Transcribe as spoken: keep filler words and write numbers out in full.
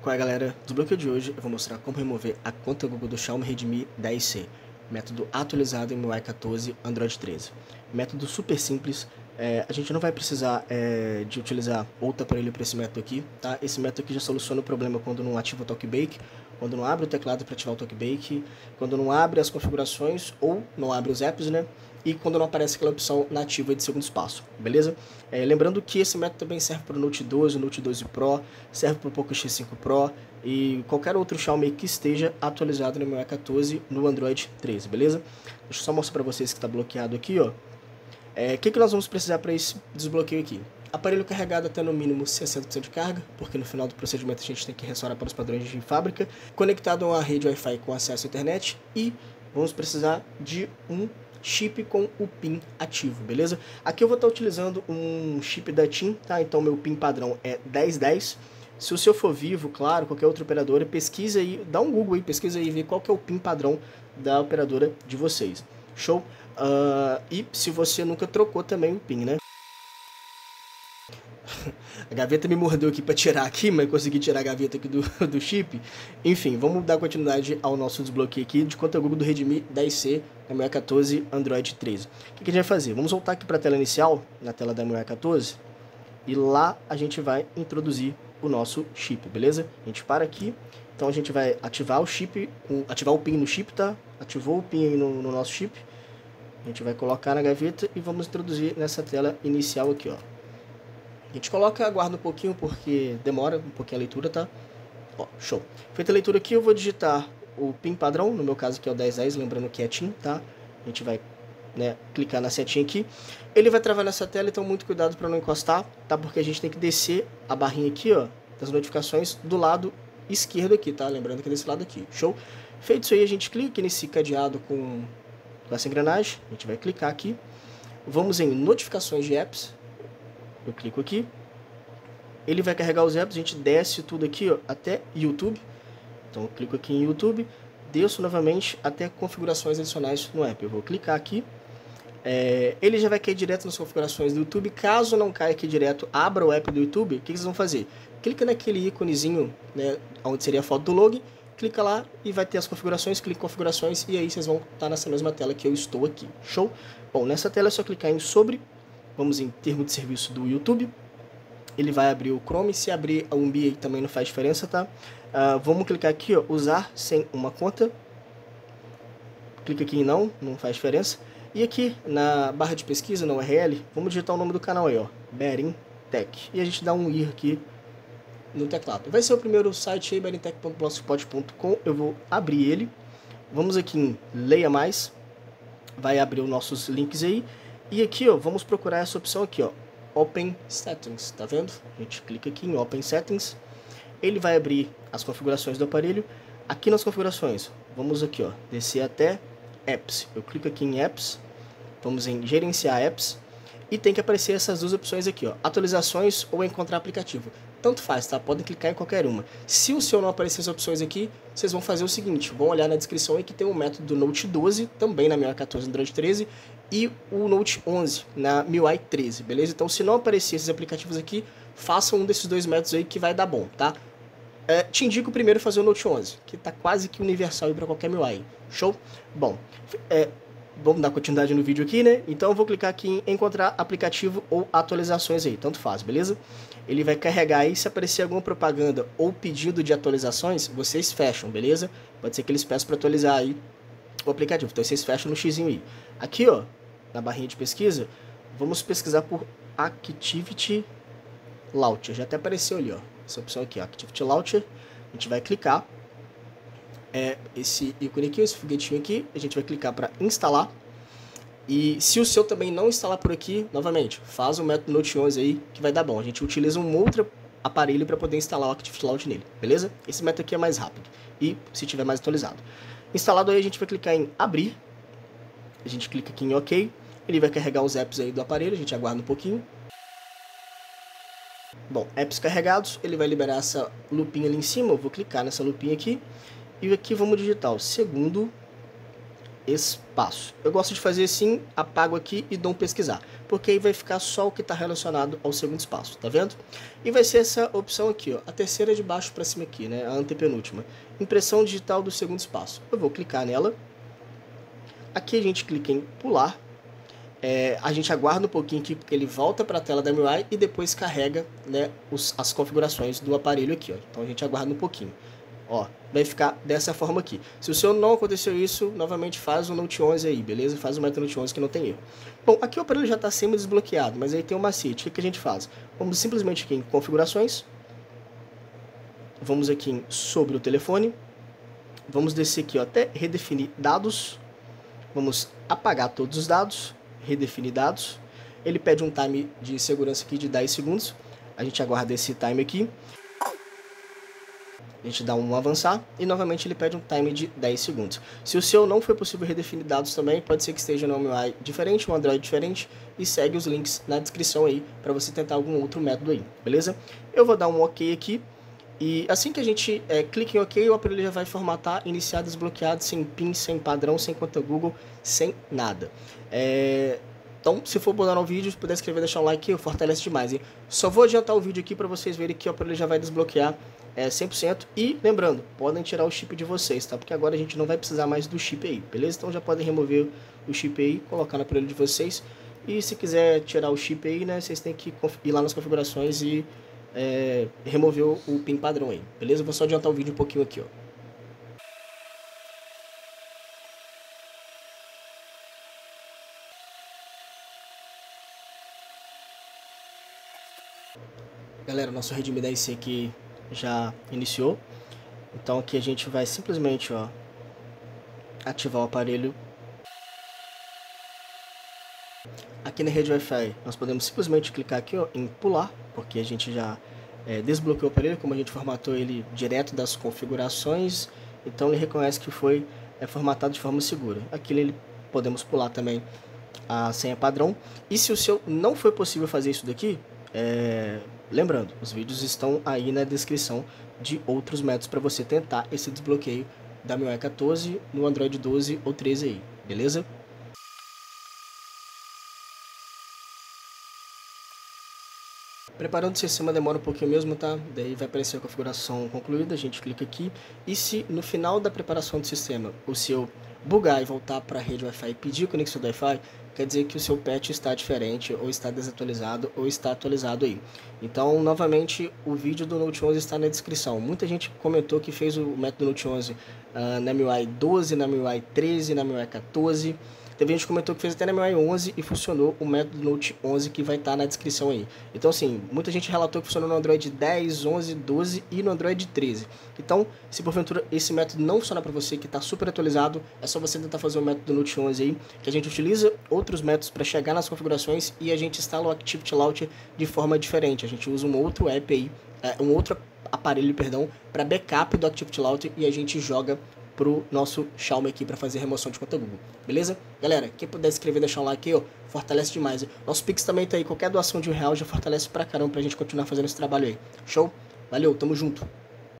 Qual é, galera? Do desbloqueio de hoje eu vou mostrar como remover a conta Google do Xiaomi Redmi dez C. Método atualizado em M I U I quatorze Android treze. Método super simples. É, a gente não vai precisar é, de utilizar outro aparelho para esse método aqui, tá? Esse método aqui já soluciona o problema quando não ativa o TalkBack, quando não abre o teclado para ativar o TalkBack, quando não abre as configurações ou não abre os apps, né? E quando não aparece aquela opção nativa de segundo espaço, beleza? É, lembrando que esse método também serve para o Note doze, o Note doze Pro, serve para o Poco X cinco Pro e qualquer outro Xiaomi que esteja atualizado no M I U I quatorze no Android treze, beleza? Deixa eu só mostrar para vocês que está bloqueado aqui, ó. O é, que, que nós vamos precisar para esse desbloqueio aqui? Aparelho carregado até no mínimo sessenta por cento de carga, porque no final do procedimento a gente tem que restaurar para os padrões de fábrica, conectado a uma rede Wi-Fi com acesso à internet e vamos precisar de um chip com o PIN ativo, beleza? Aqui eu vou estar utilizando um chip da TIM, tá? Então meu PIN padrão é dez dez. Se o seu for Vivo, claro, qualquer outra operadora, pesquisa aí, dá um Google aí, pesquisa aí e vê qual que é o PIN padrão da operadora de vocês. Show? Uh, e se você nunca trocou também o PIN, né? A gaveta me mordeu aqui para tirar aqui, mas consegui tirar a gaveta aqui do, do chip. Enfim, vamos dar continuidade ao nosso desbloqueio aqui de conta Google do Redmi dez C, M I U I quatorze, Android treze. O que, que a gente vai fazer? Vamos voltar aqui para a tela inicial, na tela da M I U I quatorze, e lá a gente vai introduzir o nosso chip, beleza? A gente para aqui, então a gente vai ativar o chip, ativar o PIN no chip, tá? Ativou o PIN aí no, no nosso chip, a gente vai colocar na gaveta e vamos introduzir nessa tela inicial aqui, ó. A gente coloca, aguarda um pouquinho porque demora um pouquinho a leitura, tá? Ó, show. Feita a leitura aqui, eu vou digitar o PIN padrão, no meu caso aqui é o dez dez, lembrando que é TIM, tá? A gente vai, né, clicar na setinha aqui. Ele vai travar nessa tela, então muito cuidado para não encostar, tá? Porque a gente tem que descer a barrinha aqui, ó, das notificações do lado esquerdo aqui, tá? Lembrando que é desse lado aqui, show? Feito isso aí, a gente clica nesse cadeado com essa engrenagem, a gente vai clicar aqui. Vamos em notificações de apps. Eu clico aqui, ele vai carregar os apps, a gente desce tudo aqui, ó, até YouTube. Então eu clico aqui em YouTube, desço novamente até configurações adicionais no app. Eu vou clicar aqui, é, ele já vai cair direto nas configurações do YouTube. Caso não caia aqui direto, abra o app do YouTube, o que vocês vão fazer? Clica naquele íconezinho, né, onde seria a foto do login, clica lá e vai ter as configurações, clica em configurações e aí vocês vão estar nessa mesma tela que eu estou aqui, show? Bom, nessa tela é só clicar em sobre. Vamos em termo de serviço do YouTube. Ele vai abrir o Chrome. Se abrir a Umbi também não faz diferença, tá? Uh, vamos clicar aqui, ó, usar sem uma conta. Clica aqui em não, não faz diferença. E aqui na barra de pesquisa, na U R L, vamos digitar o nome do canal aí, ó, Berin Tech. E a gente dá um ir aqui no teclado. Vai ser o primeiro site aí, berin tech ponto blogspot ponto com. Eu vou abrir ele. Vamos aqui em Leia Mais. Vai abrir os nossos links aí. E aqui, ó, vamos procurar essa opção aqui, ó, Open Settings, tá vendo? A gente clica aqui em Open Settings, ele vai abrir as configurações do aparelho. Aqui nas configurações, vamos aqui, ó, descer até Apps. Eu clico aqui em Apps, vamos em Gerenciar Apps e tem que aparecer essas duas opções aqui, ó, Atualizações ou Encontrar Aplicativo. Tanto faz, tá? Podem clicar em qualquer uma. Se o seu não aparecer as opções aqui, vocês vão fazer o seguinte, vão olhar na descrição aí que tem um método do Note doze, também na M I U I quatorze Android treze, e o Note onze na M I U I treze, beleza? Então se não aparecer esses aplicativos aqui, façam um desses dois métodos aí que vai dar bom, tá? É, te indico primeiro fazer o Note onze, que tá quase que universal para qualquer M I U I, show? Bom, é, vamos dar continuidade no vídeo aqui, né? Então eu vou clicar aqui em encontrar aplicativo ou atualizações aí, tanto faz, beleza? Ele vai carregar aí, se aparecer alguma propaganda ou pedido de atualizações, vocês fecham, beleza? Pode ser que eles peçam para atualizar aí o aplicativo, então vocês fecham no xizinho aí. Aqui, ó, na barrinha de pesquisa, vamos pesquisar por Activity Launcher. Já até apareceu ali, ó, essa opção aqui, ó, Activity Launcher. A gente vai clicar, é, esse ícone aqui, esse foguetinho aqui, a gente vai clicar para instalar. E se o seu também não instalar por aqui, novamente, faz o método Note onze aí, que vai dar bom. A gente utiliza um outro aparelho para poder instalar o Activity Launcher nele, beleza? Esse método aqui é mais rápido e se tiver mais atualizado. Instalado aí, a gente vai clicar em abrir. A gente clica aqui em OK. Ele vai carregar os apps aí do aparelho, a gente aguarda um pouquinho. Bom, apps carregados, ele vai liberar essa lupinha ali em cima. Eu vou clicar nessa lupinha aqui. E aqui vamos digitar o segundo espaço. Eu gosto de fazer assim, apago aqui e dou um pesquisar, porque aí vai ficar só o que está relacionado ao segundo espaço, tá vendo? E vai ser essa opção aqui, ó, a terceira de baixo para cima aqui, né, a antepenúltima, impressão digital do segundo espaço. Eu vou clicar nela, aqui a gente clica em pular, é, a gente aguarda um pouquinho aqui, porque ele volta para a tela da M I U I e depois carrega, né, os, as configurações do aparelho aqui, ó. Então a gente aguarda um pouquinho. Ó, vai ficar dessa forma aqui. Se o seu não aconteceu isso, novamente faz o Note onze aí, beleza? Faz o Moto Note onze que não tem erro. Bom, aqui o aparelho já está semi-desbloqueado, mas aí tem um macete. O que, que a gente faz? Vamos simplesmente aqui em configurações. Vamos aqui em sobre o telefone. Vamos descer aqui ó, até redefinir dados. Vamos apagar todos os dados. Redefinir dados. Ele pede um time de segurança aqui de dez segundos. A gente aguarda esse time aqui. A gente dá um avançar e novamente ele pede um time de dez segundos. Se o seu não foi possível redefinir dados também, pode ser que esteja no M I U I diferente, um Android diferente, e segue os links na descrição aí para você tentar algum outro método aí, beleza? Eu vou dar um OK aqui e assim que a gente é, clica em OK, o aparelho já vai formatar, iniciar desbloqueado, sem PIN, sem padrão, sem conta Google, sem nada. É... Então, se for botar no vídeo, se puder escrever, deixar um like, fortalece demais, hein? Só vou adiantar o vídeo aqui para vocês verem que o aparelho já vai desbloquear é, cem por cento. E, lembrando, podem tirar o chip de vocês, tá? Porque agora a gente não vai precisar mais do chip aí, beleza? Então já podem remover o chip aí, colocar no aparelho de vocês. E se quiser tirar o chip aí, né, vocês têm que ir lá nas configurações e é, remover o, o PIN padrão aí, beleza? Vou só adiantar o vídeo um pouquinho aqui, ó. Galera, nosso Redmi dez C aqui já iniciou. Então aqui a gente vai simplesmente ó, ativar o aparelho. Aqui na rede Wi-Fi nós podemos simplesmente clicar aqui ó, em pular, porque a gente já é, desbloqueou o aparelho, como a gente formatou ele direto das configurações. Então ele reconhece que foi é, formatado de forma segura. Aqui ele podemos pular também a senha padrão. E se o seu não foi possível fazer isso daqui, é... lembrando, os vídeos estão aí na descrição de outros métodos para você tentar esse desbloqueio da M I U I quatorze no Android doze ou treze aí, beleza? Preparando o sistema demora um pouquinho mesmo, tá? Daí vai aparecer a configuração concluída, a gente clica aqui. E se no final da preparação do sistema o seu bugar e voltar para a rede Wi-Fi e pedir conexão do Wi-Fi, quer dizer que o seu patch está diferente, ou está desatualizado, ou está atualizado aí. Então, novamente, o vídeo do Note onze está na descrição. Muita gente comentou que fez o método Note onze uh, na M I U I doze, na M I U I treze, na M I U I quatorze... Teve gente que comentou que fez até na M I U I onze e funcionou o método Note onze que vai estar na descrição aí. Então assim, muita gente relatou que funcionou no Android dez, onze, doze e no Android treze. Então, se porventura esse método não funcionar para você, que está super atualizado, é só você tentar fazer o método Note onze aí, que a gente utiliza outros métodos para chegar nas configurações e a gente instala o Activity Launcher de forma diferente. A gente usa um outro app aí, um outro aparelho, perdão, para backup do Activity Launcher e a gente joga pro nosso Xiaomi aqui para fazer remoção de conta Google, beleza? Galera, quem puder se inscrever e deixar um like aí, ó, fortalece demais. Nosso Pix também tá aí, qualquer doação de um real já fortalece pra caramba pra gente continuar fazendo esse trabalho aí. Show? Valeu, tamo junto!